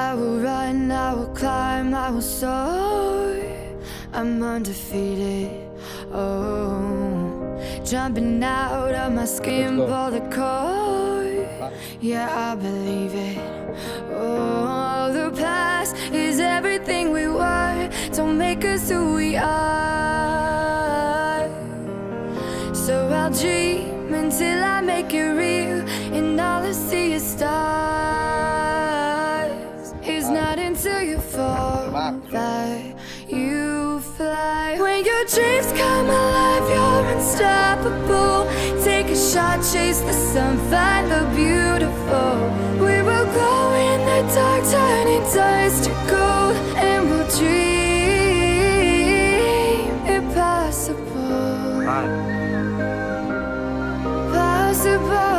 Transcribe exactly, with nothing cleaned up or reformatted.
I will run, I will climb, I will soar. I'm undefeated, oh. Jumping out of my skin, pull the cord. Yeah, I believe it. Oh, the past is everything we were. Don't make us who we are. So I'll dream until I make it real, and all I see is stars. It's not until you fall that you fly. When your dreams come alive, you're unstoppable. Take a shot, chase the sun, find the beautiful. We will glow in the dark, turning dust to gold, and we'll dream impossible. Possible.